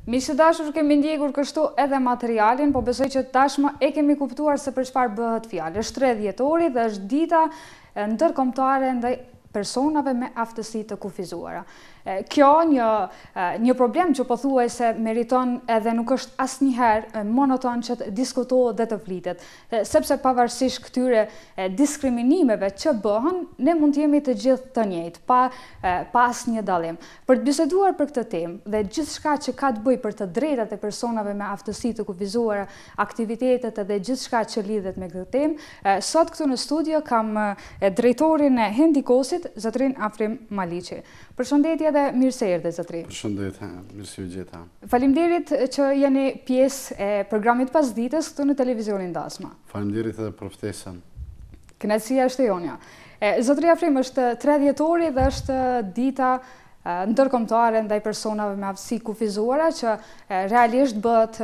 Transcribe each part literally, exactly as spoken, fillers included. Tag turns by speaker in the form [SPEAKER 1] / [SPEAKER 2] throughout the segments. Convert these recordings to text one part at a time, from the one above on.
[SPEAKER 1] Miqtë dashur, kemi ndjekur kështu edhe materialin, po besoj që tashmë e kemi kuptuar se për çfarë bëhet fjalë. Është tre dhjetori dhe është dita ndërkombëtare ndaj personave me aftësi të kufizuara. Kjo një, një problem që pothuajse meriton edhe nuk është asnjëherë monoton që të diskutohet dhe të flitet, sepse pavarësisht këtyre diskriminimeve që bëhen, ne mund të jemi të gjithë të njëjtë, pa, pa asnjë dallim. Për të biseduar për këtë temë dhe gjithçka që ka të bëjë për të drejtat e personave me aftësi të kufizuara, aktivitetet edhe gjithçka që lidhet me këtë temë, sot këtu në studio kam drejtorin e Hendikosit, zotrin Afrim Maliqi. Përshëndetje dhe mirë se erdhe, zotri.
[SPEAKER 2] Përshëndetje, mirë se u gjeta.
[SPEAKER 1] Faleminderit që jeni pjesë e programit Pasdites këtu në televizionin Dasma.
[SPEAKER 2] Faleminderit edhe për ftesën.
[SPEAKER 1] Kënaqësia është e jonja. Zotri Afrim, është tre dhjetori dhe është dita ndërkombëtare ndaj personave me aftësi kufizuara që realisht bëhet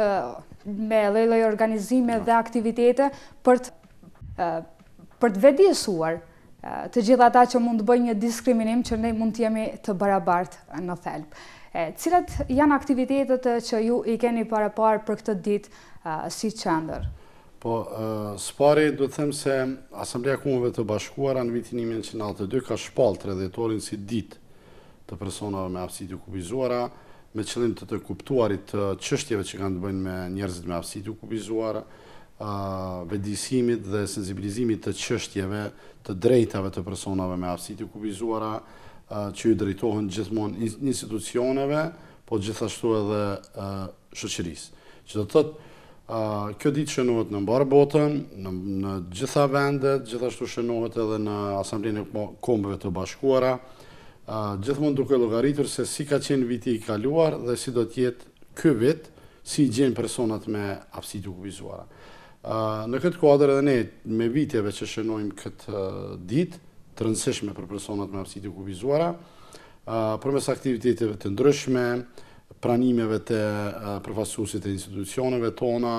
[SPEAKER 1] me lloj-lloj organizime dhe aktivitete për të, për të vetëdijsuar të gjithë ata që mund të bëjnë një diskriminim që ne mund të jemi të barabartë në thelb. Cilat janë aktivitetet që ju i keni paraparë për këtë ditë si qendër?
[SPEAKER 2] Po, së pari do të them se Asamblea Kombeve të Bashkuara në vitin një mijë nëntëqind e nëntëdhjetë e dy ka shpallë tre dhjetorin si ditë të personave me aftësi të kufizuara, me qëllim të të kuptuarit të çështjeve që kanë të bëjnë me njerëzit me aftësi të kufizuara, vetëdijësimit dhe sensibilizimit të çështjeve të drejtave të personave me aftësi të kufizuara, që ju drejtohen gjithmonë institucioneve, po gjithashtu edhe shoqërisë. Që do të thotë, kjo ditë shënohet në mbarë botën, në, në gjitha vendet, gjithashtu shënohet edhe në Asamblenë e Kombeve të Bashkuara, gjithmonë duke llogaritur se si ka qenë viti i kaluar dhe si do të jetë ky vit, si gjen personat me aftësi të kufizuara. Në këtë kuadër edhe ne me viteve që shënojmë këtë ditë të rëndësishme për personat me aftësi të kufizuara, përmes aktiviteteve të ndryshme, pranimeve të përfaqësuesit të institucioneve tona,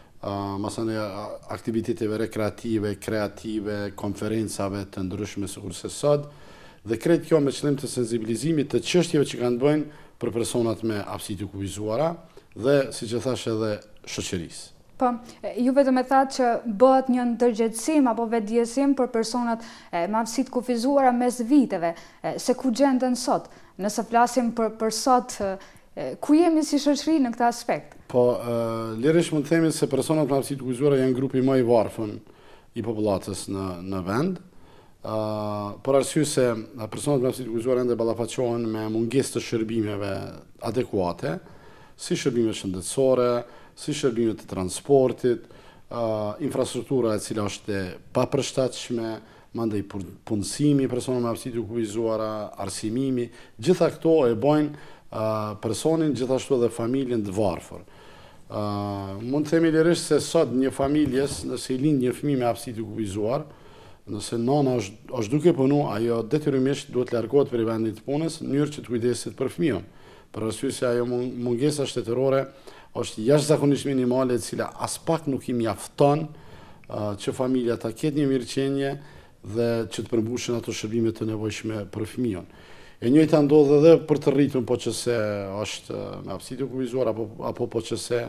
[SPEAKER 2] masane aktiviteteve rekreative, kreative, konferencave të ndryshme sikurse sot, dhe krejt kjo me qëllim të sensibilizimit të çështjeve që kanë të bëjnë për personat me aftësi të kufizuara dhe, siç e thash, edhe shoqërisë.
[SPEAKER 1] Po, ju vetëm e thatë që bëhet një ndërgjegjësim apo vetëdijësim për personat me aftësi të kufizuara mes viteve, se ku gjenden sot. Nëse flasim për, për sot, ku jemi si shoqëri në këtë aspekt?
[SPEAKER 2] Po, lirisht mund të themi se personat me aftësi të kufizuara janë grupi më i varfër i popullatës në, në vend, për arsye se personat me aftësi të kufizuara ende ballafaqohen me mungesë të shërbimeve adekuate, si shërbime shëndetësore, si shërbime të transportit, infrastruktura e cila është e papërshtatshme, mandej punësimi personave me aftësi të kufizuara, arsimimi, gjitha këto e bojnë personin gjithashtu edhe familjen të varfër. Mund të themi lirisht se sot një familjes, nëse i lind një fëmijë me aftësi të kufizuar, nëse nana është, është duke punu, ajo detyrimisht duhet largohet prej vendit të punës në mënyrë që të kujdeset për fëmijën. Për arsye se ajo mungesa shtetërore është jashtëzakonisht minimale, e cila as pak nuk i mjafton që familja ta ketë një mirëqenie dhe që të përmbushen ato shërbime të nevojshme për fëmijën. E njëjta ndodh edhe për të rritur, po që se është me aftësi të kufizuar apo apo po që se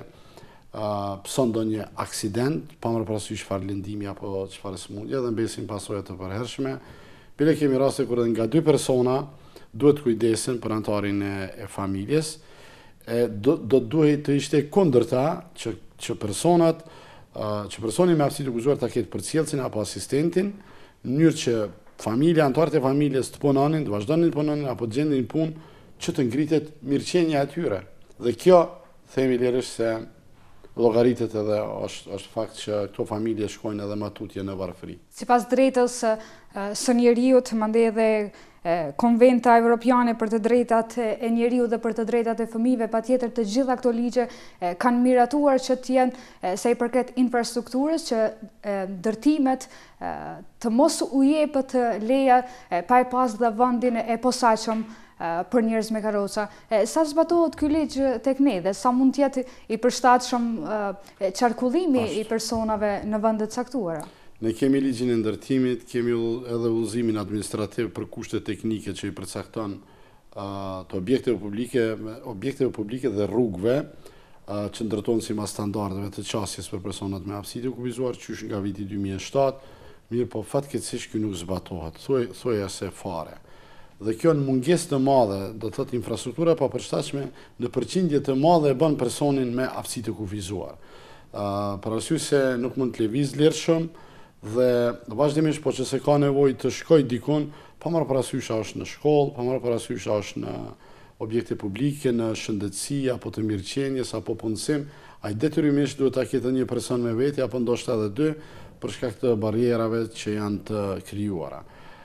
[SPEAKER 2] pëson ndonjë aksident, pa marrë parasysh çfarë lëndimi apo çfarë smundje dhe mbesin pasojat të përhershme. Bile kemi raste kur edhe nga dy persona duhet kujdesen për antarin e, e familjes, e do, do duhet të ishte kundërta që, që personat, që personi me aftësi të kufizuar ta ketë përcjellësin apo asistentin, në mënyrë që familja, antarët e familjes të punonin, të vazhdonin të punonin apo të gjendin punë që të ngritet mirëqenia e tyre. Dhe kjo themi lirisht se llogaritet edhe është, është fakt që këto familje shkojnë edhe më tutje në varfëri.
[SPEAKER 1] Sipas drejtës së njeriut, mandej edhe Konventa Evropiane për të drejtat e njeriut dhe për të drejtat e fëmijëve, patjetër të gjitha këto ligje kanë miratuar që të jenë sa i përket infrastrukturës, që ndërtimet të mos u jepet leja pa e pas dhe vendin e posaçëm për njerëz me karroca. Sa zbatohet ky ligj tek ne dhe sa mund të jetë i përshtatshëm qarkullimi i personave në vende të caktuara?
[SPEAKER 2] Ne kemi ligjin e ndërtimit, kemi edhe udhëzimin administrativ për kushte teknike që i përcakton të objekteve publike, objekteve publike dhe rrugëve që ndërtojnë si ma standardeve të qasjes për personat me hapësi të kufizuar, qysh nga viti dy mijë e shtatë, mirë po fatkeqësisht kjo nuk zbatohet, thuaj se fare. Dhe kjo në mungesë të madhe, do të thotë infrastruktura pa përshtatshme, në përqindje të madhe e bën personin me hapësi të kufizuar. Për arsye se nuk mund të lëviz lirshëm dhe vazhdimisht po që se ka nevojë të shkojë dikun, pa marrë parasysh a është në shkollë, pa marrë parasysh a është në objekte publike, në shëndetësi apo të mirëqenjes apo punësim, ai detyrimisht duhet ta ketë një person me veti apo ndoshta edhe dy për shkak të barrierave që janë të krijuara.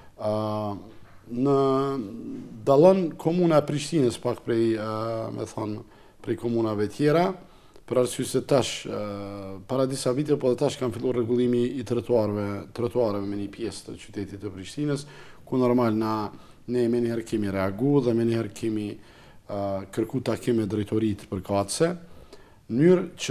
[SPEAKER 2] Në dallon komuna e Prishtinës pak prej, me thonë, prej komunave tjera, për arsye se tash, para disa vite, po dhe tash kanë filluar rregullimi i trotuarëve, trotuarëve me një pjesë të qytetit të Prishtinës, ku normal na ne me njëherë kemi reagu dhe me njëherë kemi kërku takim me drejtoritë përkatëse, në mënyrë që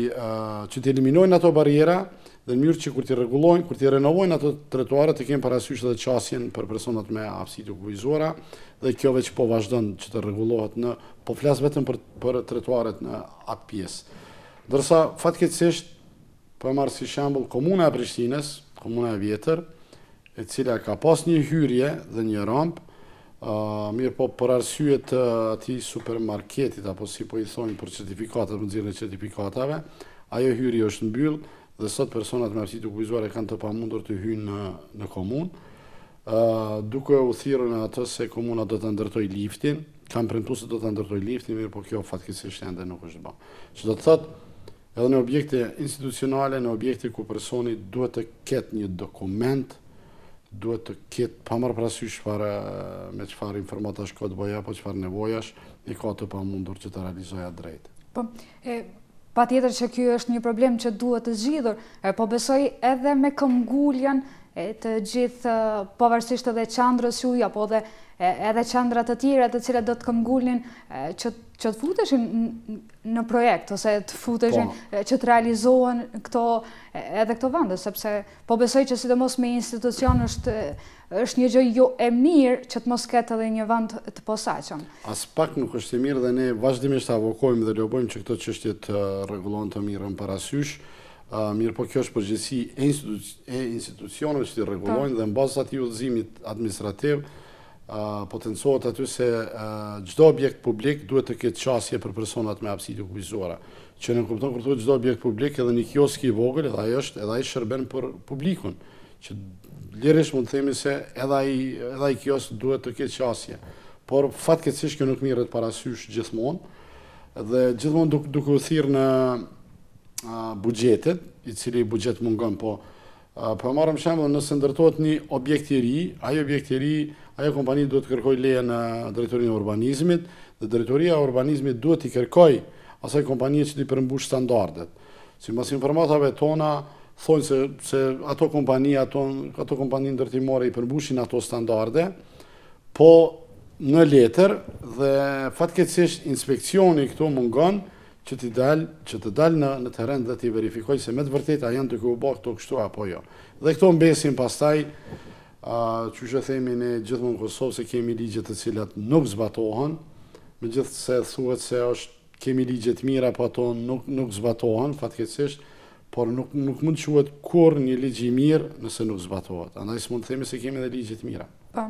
[SPEAKER 2] të eliminojnë ato barriera dhe në mënyrë që kur t'i rregullojnë, kur t'i renovojnë ato trotuare të kemi parasysh edhe qasjen për personat me hapësi të kufizuara dhe kjo veç po vazhdon që të rregullohet në, po flas vetëm për, për trotuaret në atë pjesë. Ndërsa fatkeqësisht, po e marr si shembull komuna e Prishtinës, komuna e vjetër, e cila ka pas një hyrje dhe një rampë, uh, mirë po për arsye të atij supermarketit, apo si po i thonë për certifikatat, për nxjerrjen e certifikatave, ajo hyrje është mbyllë dhe sot personat me hapësi të kufizuar kanë të pamundur të hyjnë në, në komunë, uh, duke u thirrur në atë se komuna do të ndërtoj liftin, kanë premtuar se do të ndërtoj liftin, mirë po kjo fatkeqësisht ende nuk është bërë. Që do të thotë edhe në objekte institucionale, në objekte ku personi duhet të ketë një dokument, duhet të ketë pa marrë parasysh çfarë me çfarë informatash ka të bëja apo çfarë nevojash, i ka të pamundur që të realizoja drejt.
[SPEAKER 1] Po, e, patjetër që ky është një problem që duhet të zgjidhur, po besoj edhe me këmbguljen e të gjithë pavarësisht edhe qendrës juaj apo edhe edhe qendra të tjera të cilat do të këmbgulnin që që të futeshin në projekt ose të futeshin po, që të realizohen këto edhe këto vende, sepse po besoj që sidomos me institucion është është një gjë jo e mirë që të mos ketë edhe një vend të posaçëm.
[SPEAKER 2] As pak nuk është e mirë dhe ne vazhdimisht avokojmë dhe lobojmë që këto çështje të rregullohen të mirë në parasysh. Uh, mirë po kjo është përgjegjësi e, instituc e institucioneve që të rregullojnë dhe në bazë atij udhëzimit administrativ uh, potencohet aty se çdo uh, objekt publik duhet të ketë qasje për personat me hapësi të kufizuara. Që ne kupton kur thotë çdo objekt publik, edhe një kiosk i vogël, edhe ai është, edhe ai shërben për publikun. Që lirisht mund të themi se edhe ai edhe ai kiosk duhet të ketë qasje. Por fatkeqësisht kjo nuk mirret parasysh gjithmonë dhe gjithmonë duke duk u thirrë në buxhetet, i cili buxhet mungon, po po marrëm shembull nëse ndërtohet një objekt i ri, ai objekt i ri, ajo kompani duhet të kërkojë leje në drejtorinë e urbanizmit dhe drejtoria e urbanizmit duhet i kërkojë asaj kompanie që i përmbush standardet. Sipas informatave tona thonë se se ato kompani, ato ato kompani ndërtimore i përmbushin ato standarde, po në letër dhe fatkeqësisht inspeksioni këtu mungon që të dalë që të dalë në në terren dhe të verifikojë se me të vërtetë a janë duke u bërë këto kështu apo jo. Dhe këto mbesin pastaj, uh, që që themi ne gjithmonë në Kosovë se kemi ligje të cilat nuk zbatohen, megjithëse thuhet se është kemi ligje të mira, po ato nuk nuk zbatohen fatkeqësisht, por nuk nuk mund të quhet kurrë një ligj i mirë nëse nuk zbatohet. Andaj s'mund të themi se kemi edhe ligje të mira.
[SPEAKER 1] Po.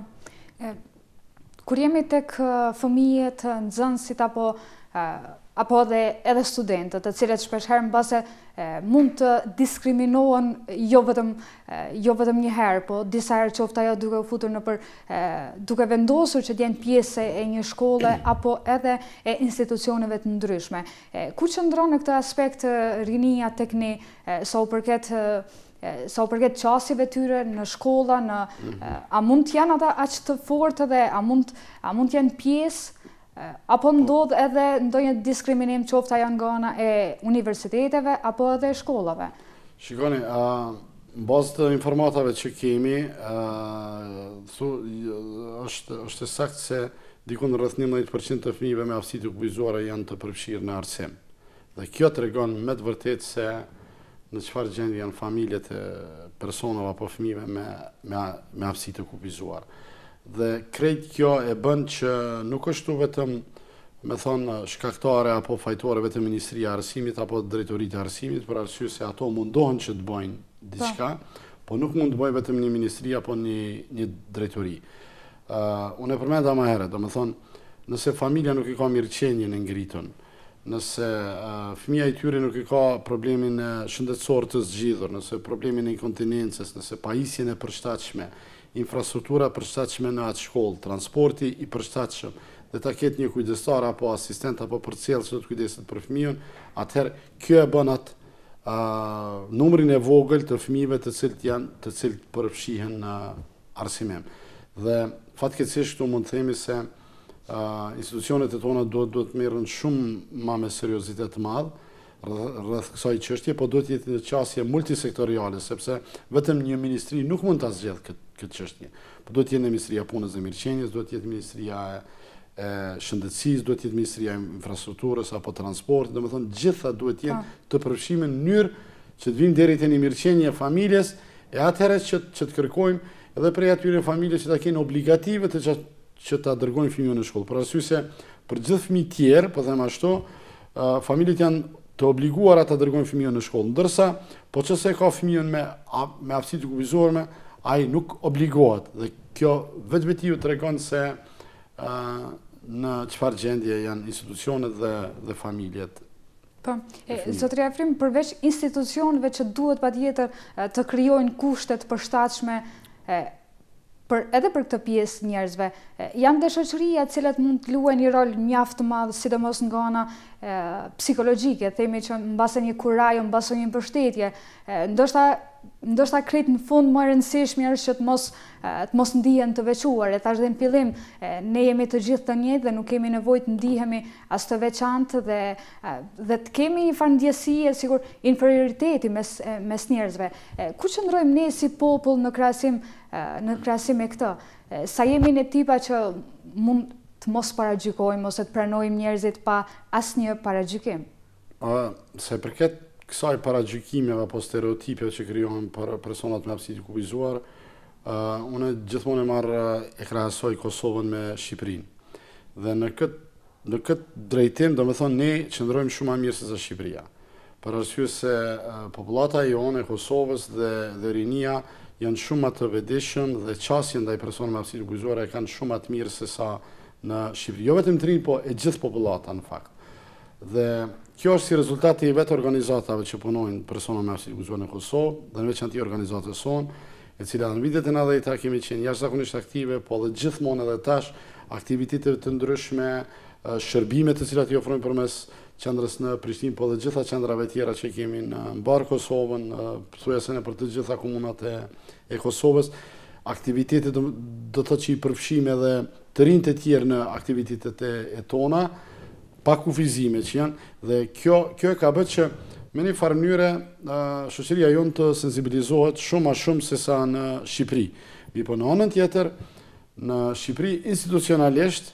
[SPEAKER 1] Kur jemi tek fëmijët, nxënësit apo apo edhe, edhe studentët, të cilët shpeshherë mbase mund të diskriminohen jo vetëm jo vetëm një herë, po disa herë qoftë ajo duke u futur në për duke vendosur që të jenë pjesë e një shkolle apo edhe e institucioneve të ndryshme. Ku qëndron në këtë aspekt rinia tek ne sa u përket sa u përket qasjeve tyre në shkolla, në a mund të janë ata aq të fortë dhe a mund a mund të jenë pjesë apo ndodh edhe ndonjë diskriminim qoftë ajo nga ana e universiteteve apo edhe shkollave?
[SPEAKER 2] Shikoni, në bazë të informatave që kemi, thu, është është saktë se dikun rreth njëmbëdhjetë përqind të fëmijëve me hapësi të kufizuara janë të përfshirë në arsim. Dhe kjo tregon me të vërtetë se në çfarë gjendje janë familjet e personave apo fëmijëve me me me hapësi të kufizuar. Dhe krejt kjo e bën që nuk është vetëm, me thonë, shkaktare apo fajtore vetëm Ministria e Arsimit apo Drejtoritë e Arsimit, për arsye se ato mundohen që të bëjnë diçka, po nuk mund të bëjë vetëm një ministri apo një, një drejtori. Uh, unë e përmenda më herët, do më thonë, nëse familja nuk i ka mirëqenjen e ngritën, nëse uh, fëmija i tyre nuk i ka problemin e shëndetësor të zgjidhur, nëse problemin e inkontinencës, nëse pajisjen e përshtatshme, infrastruktura përshtatshme në atë shkollë, transporti i përshtatshëm, dhe ta ketë një kujdestar apo asistent apo përcjellës që të kujdeset për fëmijën, atëherë kjo e bën atë uh, numrin e vogël të fëmijëve të cilët janë, të cilët përfshihen në arsimim. Dhe fatkeqësisht këtu mund të themi se uh, institucionet e tona duhet duhet të merren shumë më me seriozitet të madh rreth kësaj çështje, po duhet të jetë një qasje multisektoriale, sepse vetëm një ministri nuk mund ta zgjidhë këtë këtë çështje. Po duhet të jetë Ministria e Punës dhe Mirëqenies, duhet të jetë Ministria e e shëndetësisë, duhet të jetë Ministria e Infrastrukturës apo Transportit, domethënë gjitha duhet të jenë të përfshime në mënyrë që të vinë deri te një mirëqenie e familjes, e atëherë që, që të kërkojmë edhe prej atyre familjes që ta kenë obligative të që, që ta dërgojnë fëmijën në shkollë. Për arsye se për gjithë fëmijët tjerë, po them ashtu, uh, familjet janë të obliguara ta dërgojnë fëmijën në shkollë, ndërsa po çse ka fëmijën me me aftësi të kufizuara, ai nuk obligohet, dhe kjo vetvetiu tregon se uh, në çfarë gjendje janë institucionet dhe, dhe familjet.
[SPEAKER 1] Po, zotëria Efrim, përveç institucioneve që duhet patjetër të krijojnë kushte të përshtatshme e, për, edhe për këtë pjesë njerëzve, e, janë dhe shoqëria të cilat mund të luajnë një rol mjaft të madh, sidomos nga ana e, psikologjike, themi që mbase një kurajo, mbase një mbështetje, e, ndoshta ndoshta krejt në fund më e rëndësishme është që të mos të mos ndihen të veçuar. E thash dhe në fillim, ne jemi të gjithë të njëjtë dhe nuk kemi nevojë të ndihemi as të veçantë dhe dhe të kemi një farë ndjesie, sigur, inferioriteti mes mes njerëzve. Ku qëndrojmë ne si popull në krahasim në krahasim me këtë? Sa jemi ne tipa që mund të mos paragjykojmë ose të pranojmë njerëzit pa asnjë paragjykim?
[SPEAKER 2] Uh, se përket kësaj paragjykimeve apo stereotipeve që krijohen për personat me aftësi të kufizuar, uh, unë gjithmonë e marr e krahasoj Kosovën me Shqipërinë. Dhe në këtë në këtë drejtim, domethënë ne qëndrojmë shumë më mirë se sa Shqipëria. Për arsye se uh, popullata jonë e Kosovës dhe dhe rinia janë shumë më të vetëdijshëm dhe qasjen ndaj personave me aftësi të kufizuar e kanë shumë më të mirë se sa në Shqipëri. Jo vetëm të rinë, po e gjithë popullata në fakt. Dhe kjo është si rezultati i vetë organizatave që punojnë persona me aftësi të kufizuar në Kosovë, dhe në veçanti organizatës sonë, e cila në vitet e nëntëdhjetë kemi qenë jashtëzakonisht aktive, po dhe gjithmonë edhe tash aktivitete të ndryshme, shërbime të cilat i ofrojnë përmes qendrës në Prishtinë, po dhe gjitha qendrave tjera që kemi në mbar Kosovën, thuajse në për të gjitha komunat e, e Kosovës, aktivitete do, do të thotë që i përfshijmë edhe të rinjtë e tjerë në aktivitetet e, e tona, pa kufizime që janë, dhe kjo, kjo e ka bërë që me një farë mënyre shoqëria jonë të sensibilizohet shumë a shumë se sa në Shqipëri. Mi po në anën tjetër, në Shqipëri institucionalisht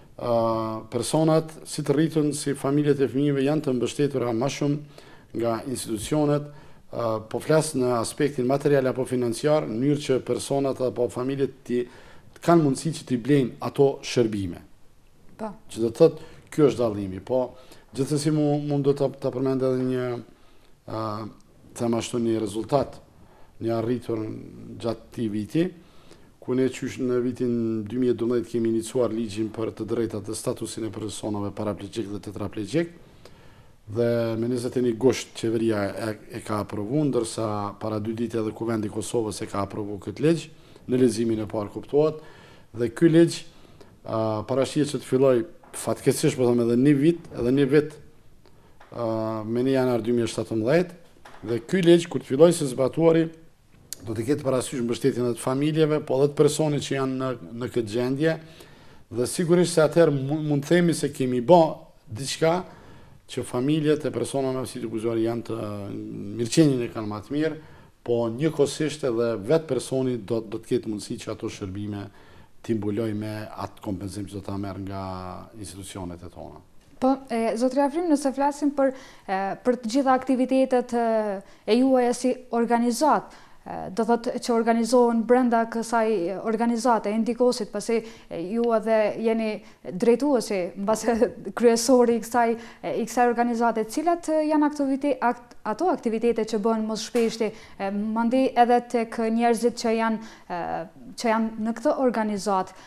[SPEAKER 2] personat si të rritën, si familjet e fëmijëve janë të mbështetura më shumë nga institucionet, po flasë në aspektin material apo financiar, në mënyrë që personat apo familjet të kanë mundësi që t'i blejnë ato shërbime.
[SPEAKER 1] Pa.
[SPEAKER 2] Që do të thotë kjo është dallimi, po gjithsesi mund do të ta përmend edhe një uh, them ashtu një rezultat, një arritur gjatë këtij viti, ku ne qysh në vitin dy mijë e dodhjetë kemi iniciuar ligjin për të drejtat dhe statusin e personave paraplegjik dhe tetraplegjik, dhe me njëzet e një gusht qeveria e, e ka aprovu, ndërsa para dy ditë edhe Kuvendi i Kosovës e ka aprovu këtë ligj, në leximin e parë kuptohet, dhe ky ligj uh, parashihet që të filloj fatkeqësisht, po them edhe një vit, edhe një vit uh, me një janar dy mijë e shtatëmbëdhjetë, dhe ky ligj kur të fillojë së zbatuari do të ketë parasysh mbështetjen e të familjeve, po edhe të personit që janë në, në këtë gjendje, dhe sigurisht se atëherë mund të themi se kemi bë diçka që familjet e personave me aftësi të kufizuar janë të mirëqenien e kanë më të mirë, po njëkohësisht edhe vetë personi do, do të ketë mundësi që ato shërbime t'i mbuloj me atë kompenzim që do ta merr nga institucionet e tona.
[SPEAKER 1] Po, e, zotëria Efrim, nëse flasim për, e, për të gjitha aktivitetet e, e juaja si organizat, do thotë që organizohen brenda kësaj organizate e Ndikosit, pasi ju edhe jeni drejtuesi mbase kryesori i kësaj i kësaj organizate, cilat janë aktivitete akt, ato aktivitete që bëhen më shpeshti, mandej edhe tek njerëzit që janë që janë në këtë organizat,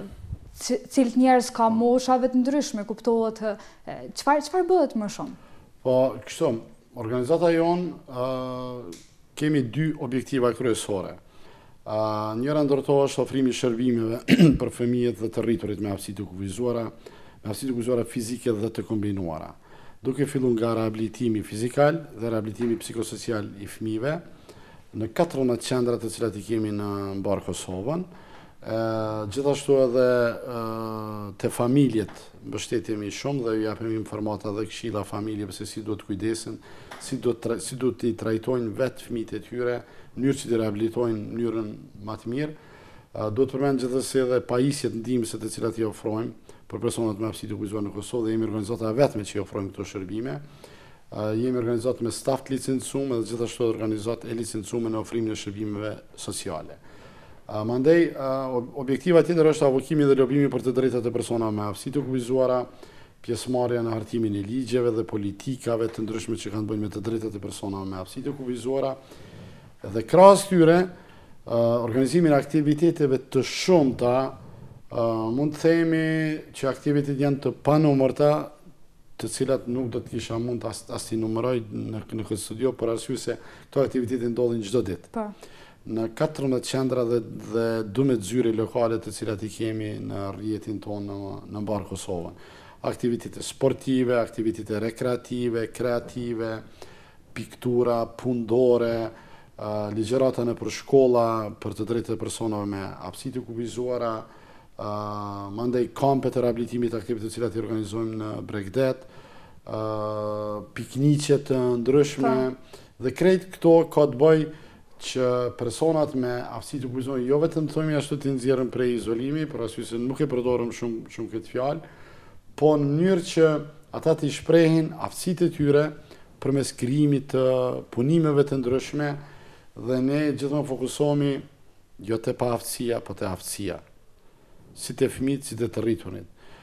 [SPEAKER 1] cilët njerëz ka moshave të ndryshme, kuptohet çfarë çfarë bëhet më shumë?
[SPEAKER 2] Po, kështu, organizata jonë kemi dy objektiva kryesore. Uh, njëra ndërto është ofrimi shërbimeve për fëmijët dhe të rriturit me aftësi të kufizuara, me aftësi të kufizuara fizike dhe të kombinuara. Duke filluar nga rehabilitimi fizikal dhe rehabilitimi psikosocial i fëmijëve në katërmbëdhjetë qendra të cilat i kemi në mbar Kosovën. Uh, gjithashtu edhe uh, te familjet mbështetemi shumë dhe ju japim informata dhe këshilla familjeve se si duhet kujdesen, si duhet si duhet të trajtojnë vetë fëmijët e tyre, në mënyrë që të rehabilitojnë në mënyrën më të mirë. Uh, duhet përmend gjithsesi edhe pajisjet ndihmëse të cilat i ofrojmë për personat me aftësi të kufizuar në Kosovë dhe jemi organizata e vetme që i ofrojmë këto shërbime. Uh, jemi organizat me staf të licencuar dhe gjithashtu organizat e licencuar në ofrimin e shërbimeve sociale. Uh, Mandej, uh, objektiva tjetër është avokimi dhe lobimi për të drejtat e personave me aftësi të kufizuara, pjesëmarrja në hartimin e ligjeve dhe politikave të ndryshme që kanë bënë me të drejtat e personave me aftësi të kufizuara. Dhe krahas këtyre, uh, organizimin e aktiviteteve të shumta, uh, mund të themi që aktivitetet janë të panumërta, të cilat nuk do të kisha mund as, as t'i numëroj në, në këtë studio, për arsye se këto aktivitete ndodhin çdo ditë.
[SPEAKER 1] Po.
[SPEAKER 2] Në katërmbëdhjetë qendra dhe, dhe dumet zyre lokale të cilat i kemi në rrjetin tonë në, në mbar Kosovën. Aktivitete sportive, aktivitete rekreative, kreative, piktura, pundore, uh, ligjërata në për shkolla për të drejtat e personave me aftësi të kufizuara, uh, mandej kampe të rehabilitimit aktive të cilat i organizojmë në Bregdet, uh, pikniqe të ndryshme dhe krejt këto ka të bëj që personat me aftësi të kufizuar jo vetëm të thojmë ashtu të nxjerrën prej izolimi, për arsye se nuk e përdorëm shumë shumë këtë fjalë, po në mënyrë që ata të shprehin aftësitë e tyre përmes krijimit të punimeve të ndryshme dhe ne gjithmonë fokusohemi jo te pa aftësia, po te aftësia. Si te fëmijët, si te të rriturit.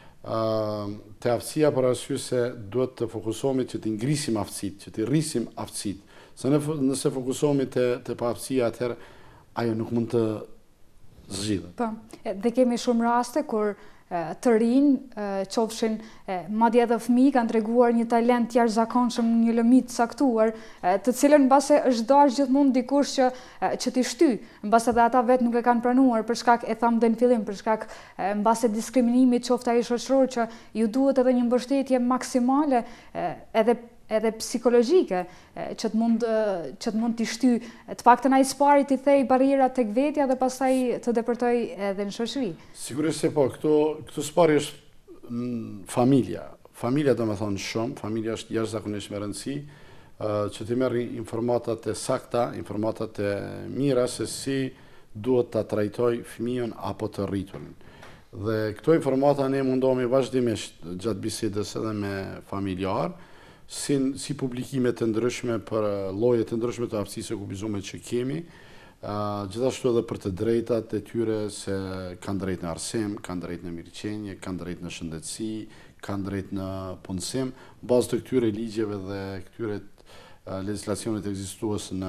[SPEAKER 2] Uh, te aftësia për arsye se duhet të fokusohemi që të ngrisim aftësitë, që të rrisim aftësitë. Se nëse fokusohemi te, te pa aftësia, atëherë ajo nuk mund të zgjidhet.
[SPEAKER 1] Po, dhe kemi shumë raste kur të rinj, qofshin madje edhe fëmijë kanë treguar një talent jashtëzakonshëm në një lëmit caktuar, të cilën mbase është dashur gjithmonë dikush që që t'i shtyj, mbase edhe ata vetë nuk e kanë pranuar për shkak e tham dhe në fillim për shkak mbase diskriminimit qoftë ai shoqëror që ju duhet edhe një mbështetje maksimale edhe edhe psikologjike që të mund që të mund t'i shtyj, të paktën ai spari t'i thej barrierat tek vetja dhe pastaj të depërtoj edhe në shoqëri.
[SPEAKER 2] Sigurisht se po, këto këto spari është familja. Familja do të thonë shumë, familja është jashtëzakonisht me rëndësi, që të merr informatat e sakta, informatat e mira se si duhet ta trajtoj fëmijën apo të rriturin. Dhe këto informata ne mundohemi vazhdimisht gjatë bisedës edhe me familjar, Si, si publikime të ndryshme për lloje të ndryshme të aftësisë së kufizuar që kemi, uh, gjithashtu edhe për të drejtat e tyre se kanë drejt në arsim, kanë drejt në mirëqenie, kanë drejt në shëndetësi, kanë drejt në punësim, bazë të këtyre ligjeve dhe këtyre uh, legjislacionit ekzistues në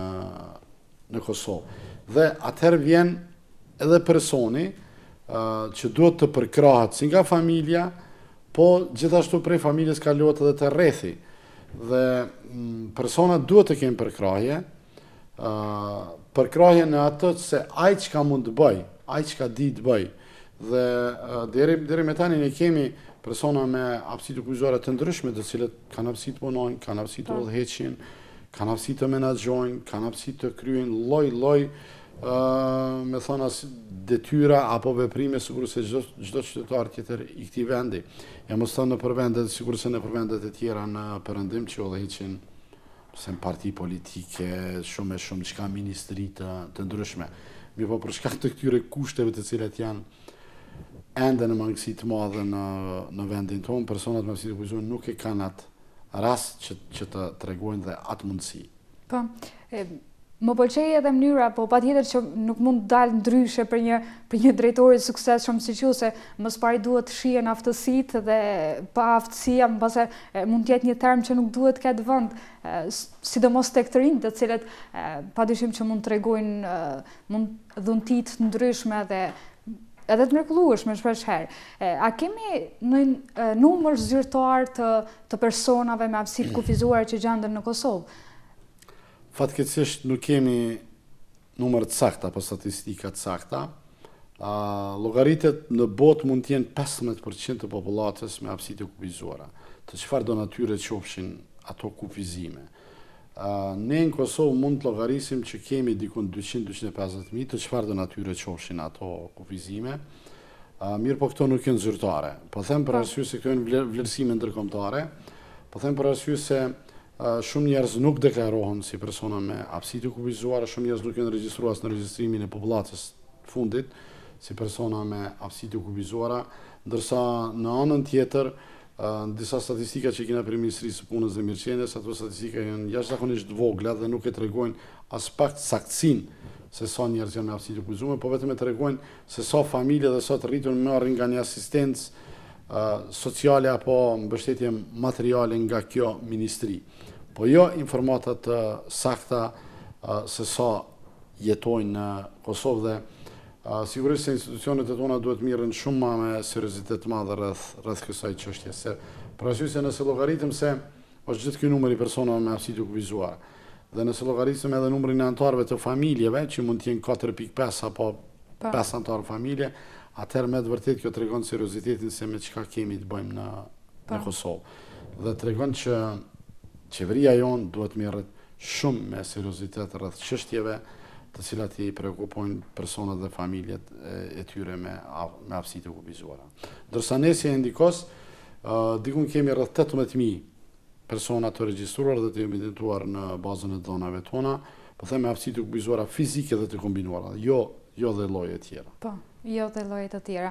[SPEAKER 2] në Kosovë. Dhe atëherë vjen edhe personi uh, që duhet të përkrahet si nga familja, po gjithashtu prej familjes kalohet edhe te rrethi. Dhe personat duhet të kenë përkrahje, uh, përkrahje në atë se ai çka mund të bëj, ai çka di të bëj. Dhe uh, deri deri me tani ne kemi persona me aftësi të kufizuara të ndryshme, të cilët kanë aftësi të punojnë, kanë aftësi të udhëheqin, kanë aftësi të menaxhojnë, kanë aftësi të kryejnë lloj-lloj uh, me thona detyra apo veprime sikur se çdo çdo qytetar tjetër i këtij vendi. E mos thënë në përvendet, sikur se në përvendet e tjera në Perëndim që udhëheqin se në parti politike, shumë e shumë çka ministri të, të ndryshme. Mi po për shkak të këtyre kushteve të cilat janë ende në mangësi të madhe në, në vendin tonë, personat me aftësi të kufizuar nuk e kanë atë rast që, që të tregojnë dhe atë mundësi.
[SPEAKER 1] Po, e, Më pëlqej edhe mënyra, po patjetër që nuk mund të dalë ndryshe për një për një drejtori suksesshëm siç ju, se më së pari duhet të shihen aftësitë dhe pa aftësia mbase mund të jetë një term që nuk duhet të ketë vend, sidomos tek të rinjt, të cilët padyshim që mund tregojnë mund dhunti të ndryshme dhe edhe të mrekullueshme shpeshherë. A kemi ndonjë numër zyrtar të të personave me aftësi të kufizuara që gjenden në Kosovë?
[SPEAKER 2] Fatkeqësisht nuk kemi numër të sakta apo statistika të sakta. Llogaritet në botë mund të jenë pesëmbëdhjetë përqind të popullatës me aftësi të kufizuara, të çfarë do natyre qofshin ato kufizime. Ne në Kosovë mund të llogarisim që kemi dikun dyqind deri në dyqind e pesëdhjetë mijë të çfarë do natyre qofshin ato kufizime. Mirë, po këto nuk janë zyrtare. Po them për arsye se këto janë vlerësime ndërkombëtare, po them për arsye se shumë njerëz nuk deklarohen si persona me aftësi të kufizuara, shumë njerëz nuk janë regjistruar në regjistrimin e popullatës fundit si persona me aftësi të kufizuara, ndërsa në anën tjetër, në disa statistika që kena për Ministrisë së Punës dhe Mirëqenies, ato statistika janë jashtëzakonisht vogla dhe nuk e tregojnë as pak saktësinë se sa njerëz janë me aftësi të kufizuara, po vetëm e tregojnë se sa familje dhe sa të rritur marrin nga një asistencë sociale apo mbështetje materiale nga kjo ministri. Po jo informata të sakta se sa jetojnë në Kosovë dhe sigurisht se institucionet e tona duhet mirën shumë ma me seriozitet të madhe rreth rreth kësaj çështje. Se për arsye se nëse llogaritëm se është gjithë ky numër i personave me aftësi të kufizuara dhe nëse llogaritëm edhe numrin e anëtarëve të familjeve që mund të jenë katër pikë pesë apo pesë anëtarë familje, atëherë me të vërtetë kjo tregon seriozitetin se me çka kemi të bëjmë në në Kosovë. Dhe tregon që qeveria jonë duhet merret shumë me seriozitet rreth çështjeve të cilat i prekupojnë personat dhe familjet e tyre me me aftësi të kufizuara. Ndërsa ne si Endikos, dikun kemi rreth tetëmbëdhjetë mijë persona të regjistruar dhe të evidentuar në bazën e dhënave tona, po them me aftësi të kufizuara fizike dhe të kombinuara, jo jo dhe lloje të tjera.
[SPEAKER 1] Po, jo dhe lloje të tjera.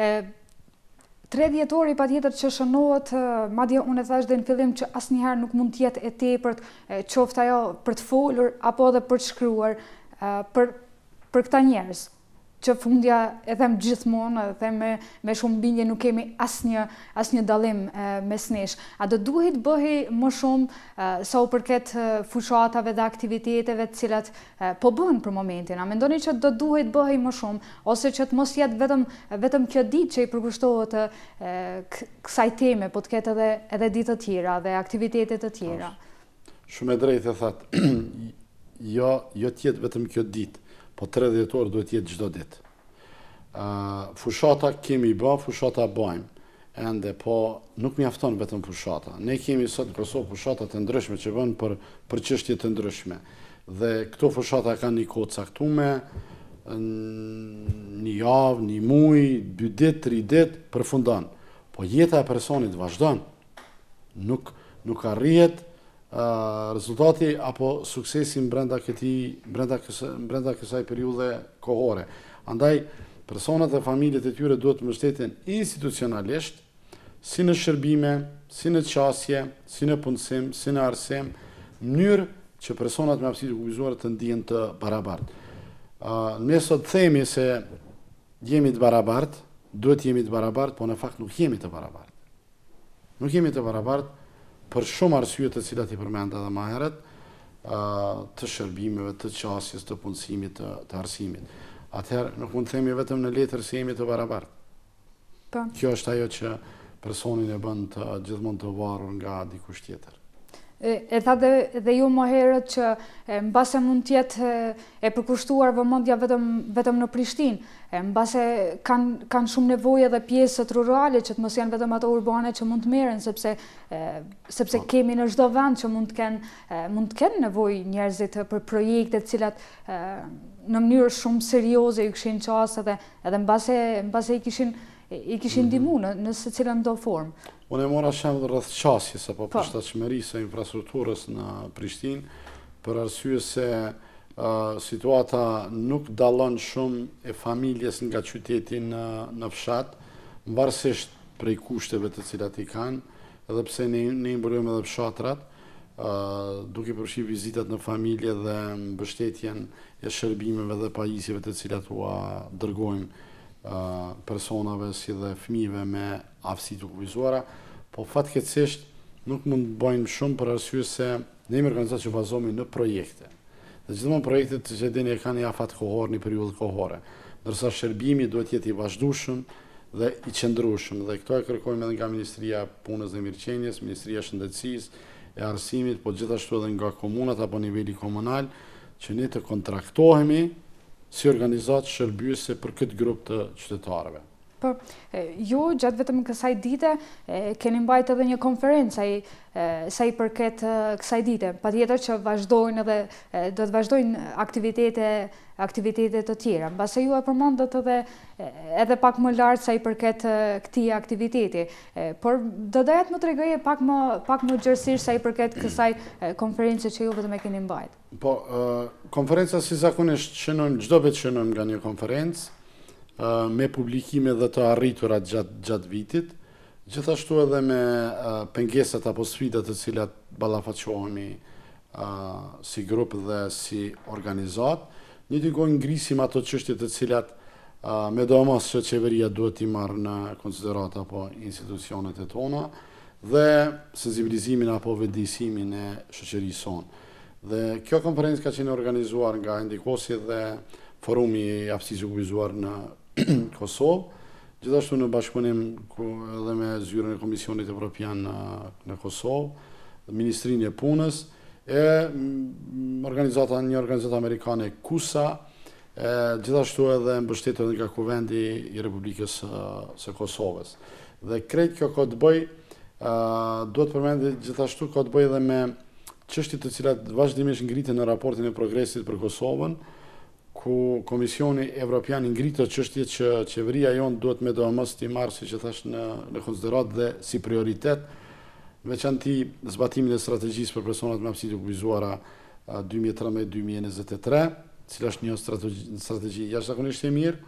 [SPEAKER 1] Tre dhjetori patjetër që shënohet, madje unë e thash dhe në fillim që asnjëherë nuk mund të jetë e tepërt, qoftë ajo për të folur apo edhe për të shkruar, për për këta njerëz që fundja e them gjithmonë, e them me, me shumë bindje, nuk kemi asnjë asnjë dallim mes nesh. A do duhet bëhej më shumë sa u përket fushatave dhe aktiviteteve të cilat po bëhen për momentin? A mendoni që do duhet bëhej më shumë, ose që të mos jetë vetëm vetëm kjo ditë që i përkushtohet kësaj teme, po të ketë edhe edhe ditë të tjera dhe aktivitete të tjera?
[SPEAKER 2] Shumë e drejtë e thatë. jo jo të jetë vetëm kjo ditë, po tre dhjetor duhet jetë çdo ditë. Uh, fushata kemi bë, fushata bëjmë, ende po nuk mjafton vetëm fushata. Ne kemi sot në Kosovë fushata të ndryshme që bën për për çështje të ndryshme. Dhe këto fushata kanë një kohë caktuar, një javë, një muaj, dy ditë, tri ditë përfundon. Po jeta e personit vazhdon. Nuk nuk arrihet Uh, rezultati apo suksesi brenda këtij brenda kësaj brenda kësaj periudhe kohore. Andaj personat dhe familjet e tyre duhet të mbështeten institucionalisht, si në shërbime, si në qasje, si në punësim, si në arsim, në mënyrë që personat me aftësi të kufizuara të ndihen të barabartë. Uh, ne sot themi se jemi të barabartë, duhet jemi të barabartë, po në fakt nuk jemi të barabartë. Nuk jemi të barabartë për shumë arsye të cilat i përmenda edhe më herët, të shërbimeve, të qasjes, të punësimit, të, të arsimit. Atëherë nuk mund të themi vetëm në letër se jemi të barabartë. Kjo është ajo që personin e bën të gjithmonë të varur nga dikush tjetër.
[SPEAKER 1] E tha dhe, dhe ju më herët që mbase mund të jetë e përkushtuar vëmendja vetëm vetëm në Prishtinë, mbase kanë kanë shumë nevojë edhe pjesët rurale që të mos janë vetëm ato urbane që mund të merren, sepse e, sepse kemi në çdo vend që mund të kenë mund të kenë nevojë njerëzit për projekte të cilat e, në mënyrë shumë serioze i kishin qasë edhe edhe mbase mbase i kishin i kishin ndihmuar në, në secilën do formë.
[SPEAKER 2] Unë e mora shembull rreth qasjes apo përshtatshmërisë së infrastrukturës në Prishtinë, për arsye se uh, situata nuk dallon shumë e familjes nga qyteti në, në fshat, varësisht prej kushteve të cilat i kanë, edhe pse ne ne i mbrojmë edhe fshatrat, duke përfshi vizitat në familje dhe mbështetjen e shërbimeve dhe pajisjeve të cilat ua dërgojmë personave si dhe fëmijëve me aftësi të kufizuara, po fatkeqësisht nuk mund të bëjmë shumë për arsye se ne jemi organizatë që bazohemi në projekte. Dhe gjithmonë projektet që dini e kanë një afat kohor, një periudhë kohore, ndërsa shërbimi duhet jetë i vazhdueshëm dhe i qëndrueshëm. Dhe këto e kërkojmë edhe nga Ministria e Punës dhe Mirëqenies, Ministria e Shëndetësisë, e Arsimit, po gjithashtu edhe nga komunat apo nivelli komunal, që ne të kontraktohemi si organizatë shërbyese për këtë grup të qytetarëve.
[SPEAKER 1] Po, ju gjatë vetëm kësaj dite keni mbajtë edhe një konferencë sa i përket kësaj dite. Patjetër që vazhdojnë edhe do të vazhdojnë aktivitete aktivitete të tjera. Mbase ju e përmendët edhe edhe pak më lart sa i përket këtij aktiviteti. Por do doja të më tregoje pak më pak më gjerësisht sa i përket kësaj konferencë që ju vetëm e keni mbajtë.
[SPEAKER 2] Po, konferenca si zakonisht shënojmë çdo vit shënojmë nga një konferencë me publikime dhe të arriturat gjatë, gjatë vitit, gjithashtu edhe me uh, pengesat apo sfidat të cilat ballafaqohemi uh, si grup dhe si organizat. Një të kohë ngrisim ato çështje të cilat uh, me domos që qeveria duhet t'i marrë në konsiderat apo institucionet e tona dhe sensibilizimin apo vetëdijsimin e shoqërisë sonë. Dhe kjo konferencë ka qenë organizuar nga Ndikosi dhe Forumi i Aftësisë së Kufizuar në Kosovë, gjithashtu në bashkëpunim edhe me zyrën e Komisionit Evropian në, në Kosovë, Ministrinë e Punës, e organizata, një organizatë amerikane KUSA, e gjithashtu edhe mbështetur nga Kuvendi i Republikës së Kosovës. Dhe krejt kjo ka të bëj, duhet përmendi gjithashtu ka të bëj edhe me çështje të cilat vazhdimisht ngriten në raportin e progresit për Kosovën, ku Komisioni Evropian ngritë çështje që qeveria jonë duhet me domos t'i marrë, siç e thash, në, në konsiderat dhe si prioritet, veçanti zbatimin e strategjisë për personat me aftësi të kufizuara dy mijë e tridhjetë dy mijë e njëzet e tre, cila është një strategji, strategji jashtëzakonisht e mirë,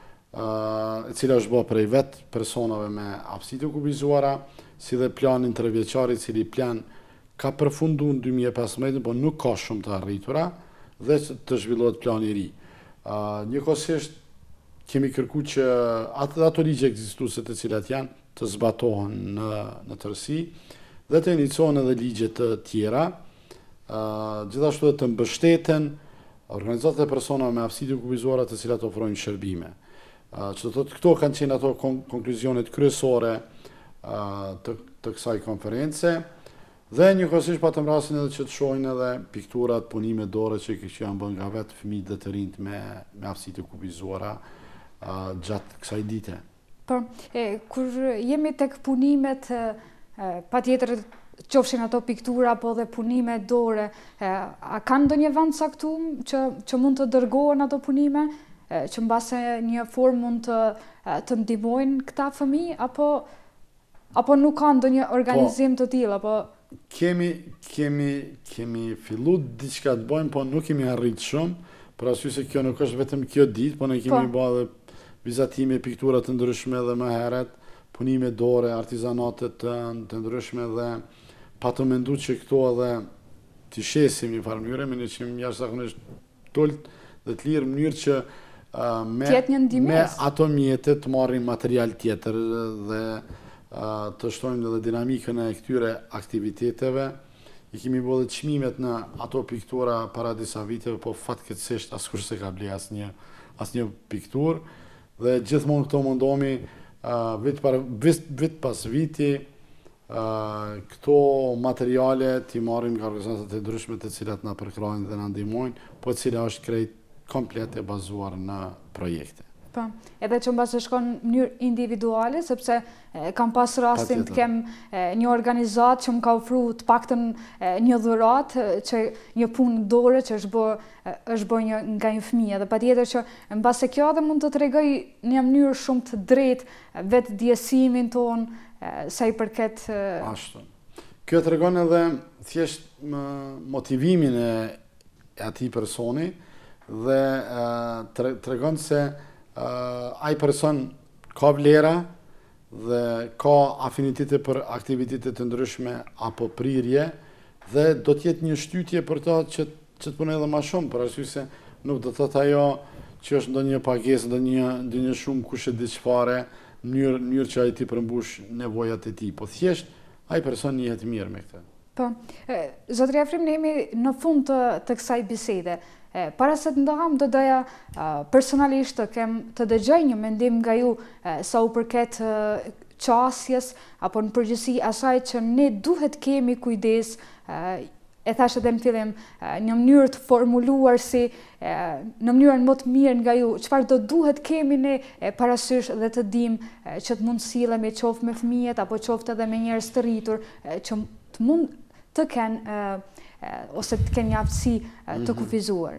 [SPEAKER 2] e cila është bërë prej vetë personave me aftësi të kufizuara, si dhe planin treveçar, i cili plan ka përfunduar në dy mijë e pesëmbëdhjetë, por nuk ka shumë të arritura dhe të zhvillohet plani i ri. Uh, Njëkohësisht kemi kërku që ato, ato ligje ekzistuese të cilat janë të zbatohen në, në tërësi dhe të iniciohen edhe ligje të tjera, uh, gjithashtu dhe të mbështeten organizatat e personave me aftësi të kufizuara të cilat ofrojnë shërbime. Uh, që të këto kanë qenë ato kon konkluzionet kryesore uh, të, të kësaj konference. Dhe njëkohësisht patëm rastin edhe që të shohin edhe pikturat, punime dore që që janë bën nga vetë fëmijët dhe të rinjt me, me aftësi të kufizuara uh, gjatë kësaj dite.
[SPEAKER 1] Po, e, kur jemi tek punimet, patjetër qofshin ato piktura apo dhe punime dore, e, a kanë ndonjë vend caktuar që, që mund të dërgohen ato punime, e, që mbase një formë mund të, të ndihmojnë këta fëmijë, apo, apo nuk ka ndonjë organizim po, të tillë, apo
[SPEAKER 2] Kemi, kemi, kemi fillu diçka të bëjmë, po nuk kemi arrit shumë, për arsye se kjo nuk është vetëm kjo ditë, po ne kemi po. bërë vizatime, piktura të ndryshme dhe më herët, punime dore, artizanate të, të ndryshme dhe pa të mendu që këto edhe t'i shesim një farë mënyrë, me në që më jashtëzakonisht tult dhe të lirë mënyrë që uh, me, me ato mjetet të marrim material tjetër dhe të shtojmë edhe dinamikën e këtyre aktiviteteve. I kemi bërë çmimet në ato piktura para disa viteve, po fatkeqësisht askush s'e ka ble asnjë asnjë pikturë dhe gjithmonë këto mundohemi uh, vit, par, vit, vit pas viti uh, këto materiale t'i marrim nga organizatat e ndryshme të cilat na përkrajnë dhe na ndihmojnë, po e cila është krejt komplet e bazuar në projekte.
[SPEAKER 1] Po, edhe që mbasë shkon në mënyrë individuale, sepse e, kam pas rastin të kem e, një organizat që më ka ofru të paktën e, një dhurat, e, që një punë dore që është bërë është bërë një, nga një fëmijë. Dhe patjetër që mbase kjo edhe mund të tregoj një mënyrë shumë të drejtë vetë ndjesimin ton, e, sa i përket e...
[SPEAKER 2] Ashtu. Kjo tregon edhe thjesht më, motivimin e atij personi dhe e, tregon se Uh, ai person ka vlera dhe ka afinitete për aktivitete të ndryshme apo prirje dhe do t'jetë një shtytje për ta që, që të punë edhe ma shumë, për arsye se nuk do të thotë ajo që është ndonjë pagesë, ndonjë ndonjë shumë kush e di çfarë, në mënyrë mënyrë që ai ti përmbush nevojat e tij, po thjesht ai person njihet mirë me këtë.
[SPEAKER 1] Po, zotëri Afrim, ne jemi në fund të, të kësaj bisede. E, para se të ndaham, do doja personalisht të kem të dëgjoj një mendim nga ju e, sa u përket e, qasjes apo në përgjithësi asaj që ne duhet kemi kujdes, e, e thash edhe në fillim, një mënyrë të formuluar si në mënyrën më të mirë nga ju, çfarë do duhet kemi ne parasysh dhe të dim që të mund sillemi qoftë me fëmijët apo qoftë edhe me njerëz të rritur që të mund të kenë ose të kenë një aftësi të kufizuar.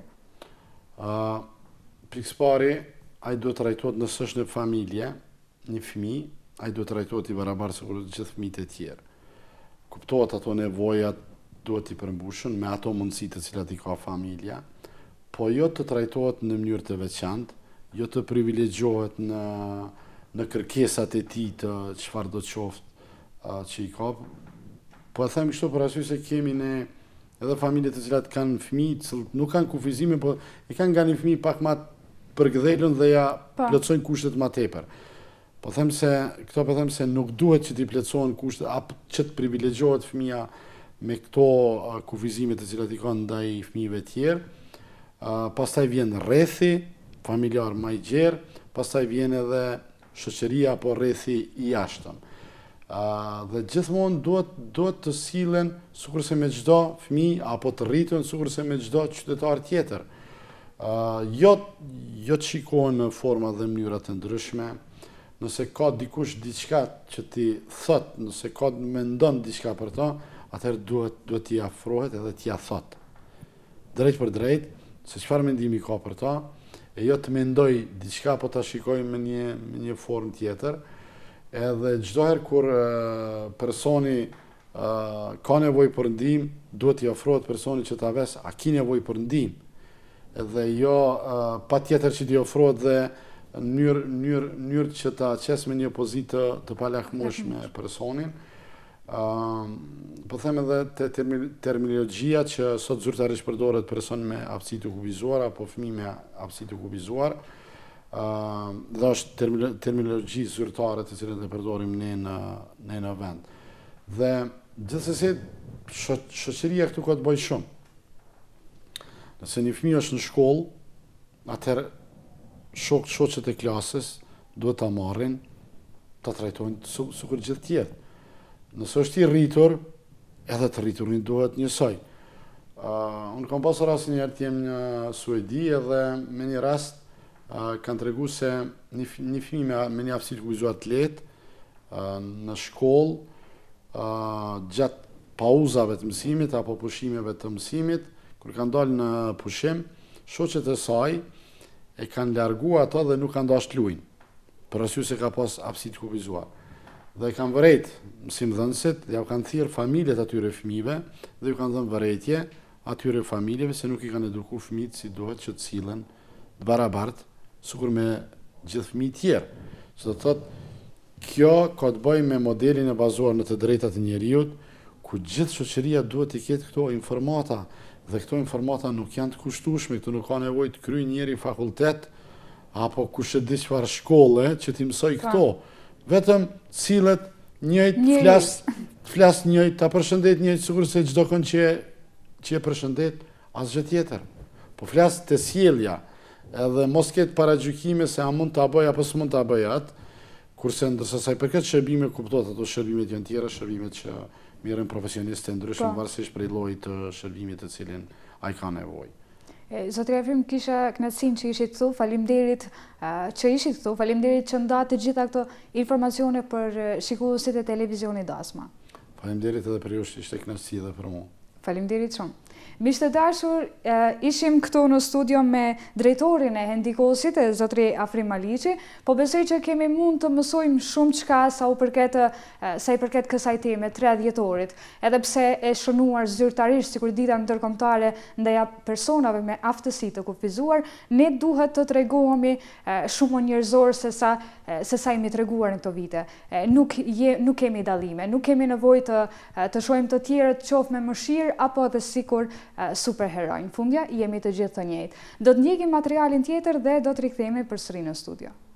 [SPEAKER 2] Uh, Pikëpari, ai duhet trajtohet nëse është në familje, një fëmijë, ai duhet trajtohet i barabartë si të gjithë fëmijët e tjerë. Kuptohet ato nevojat duhet i përmbushën me ato mundësitë të cilat i ka familja, po jo të trajtohet në mënyrë të veçantë, jo të privilegjohet në në kërkesat e tij të çfarë do të qoftë uh, që i ka. Po e them kështu për arsye se kemi ne edhe familje të cilat kanë fëmijë që nuk kanë kufizime, po i kanë nga një fëmijë pak më përgdhelën dhe ja plotësojnë kushtet më tepër. Po them se këto po them se nuk duhet që t'i plotësohen kushtet apo që të privilegjohet fëmia me këto uh, kufizime të cilat i kanë ndaj fëmijëve të tjerë. Uh, pastaj vjen rrethi familjar më i gjerë, pastaj vjen edhe shoqëria apo rrethi i jashtëm. Uh, dhe gjithmonë duhet duhet të sillen sikurse me çdo fëmijë apo të rritur sikurse me çdo qytetar tjetër. Uh, jo jo të shikohen në forma dhe mënyra të ndryshme. Nëse ka dikush diçka që ti thot, nëse ka mendon diçka për to, atëherë duhet duhet t'i afrohet edhe t'i thot. Drejt për drejt, se çfarë mendimi ka për ta, e jo të mendoj diçka po ta shikoj me një me një formë tjetër. Edhe çdo herë kur uh, personi uh, ka nevojë për ndihmë, duhet t'i ofrohet personit që ta ves, a ki nevojë për ndihmë. Edhe jo uh, patjetër që t'i ofrohet dhe në mënyrë mënyrë mënyrë që ta qes me një pozitë të, të palakmueshme personin. Uh, po them edhe te terminologjia që sot zyrtarisht përdoret person me aftësi të kufizuar apo fëmijë me aftësi të kufizuar. Uh, dhe është terminologji zyrtare të cilën e përdorim ne në ne në vend. Dhe gjithsesi shoqëria këtu ka të bëjë shumë. Nëse një fëmijë është në shkollë, atëherë shok shoqët e klasës duhet ta marrin, ta trajtojnë sikur gjithë tjerë. Nëse është i rritur, edhe të rriturin duhet njësoj. Uh, unë kam pasur rast një herë të jem në Suedi edhe me një rast uh, kanë tregu se një, një fëmijë me, me një aftësi të kufizuar të lehtë uh, në shkollë uh, gjatë pauzave të mësimit apo pushimeve të mësimit, kur kanë dalë në pushim, shoqet e saj e kanë larguar ato dhe nuk kanë dashur të luajnë, për arsye se ka pas aftësi të kufizuar. Dhe kanë vërejt mësimdhënësit, dhe ja kanë thirrë familjet atyre fëmijëve dhe ju kanë dhënë vërejtje atyre familjeve se nuk i kanë edukuar fëmijët si duhet që të sillen të barabartë sikur me gjithë fëmijët tjerë. Që do të thotë, kjo ka të bëjë me modelin e bazuar në të drejtat e njeriut, ku gjithë shoqëria duhet të ketë këto informata dhe këto informata nuk janë të kushtueshme, këtu nuk ka nevojë të kryejë njëri fakultet apo kush e di çfarë shkolle që t'i mësoj këto. Vetëm cilët njëjt, flas, flas njëjt, ta përshëndet njëjt, sikur se çdo kënd që që e përshëndet asgjë tjetër. Po flas te sjellja, edhe mos ketë paragjykime se a mund ta bëj apo s'mund ta bëj atë, kurse ndërsa sa i përket shërbime kuptohet ato shërbimet janë tjera, shërbimet që merren profesionistë të ndryshëm varësisht prej llojit të shërbimit të cilin ai ka nevojë.
[SPEAKER 1] Zotëri Afrim, kisha kënaqësinë që ishit këtu, faleminderit që ishit këtu, faleminderit që nda të gjitha këto informacione për shikuesit e televizionit Dasma.
[SPEAKER 2] Faleminderit edhe për ju, ishte kënaqësi edhe për mua.
[SPEAKER 1] Faleminderit shumë. Miqtë të dashur, ishim këtu në studio me drejtorin e Hendikosit, zotëri Afrim Maliqi, po besoj që kemi mund të mësojmë shumë çka sa u përket sa i përket kësaj teme tre dhjetorit, edhe pse e shënuar zyrtarisht sikur dita ndërkombëtare ndaj personave me aftësi të kufizuar, ne duhet të tregohemi shumë më njerëzor se sa se sa jemi treguar në këto vite. Nuk, je, nuk kemi dallime, nuk kemi nevojë të, të shohim të tjerët qoftë me mëshirë apo edhe sikur superheroj. Në fundja jemi të gjithë të njëjtë. Do të ndjekim materialin tjetër dhe do të rikthehemi përsëri në studio.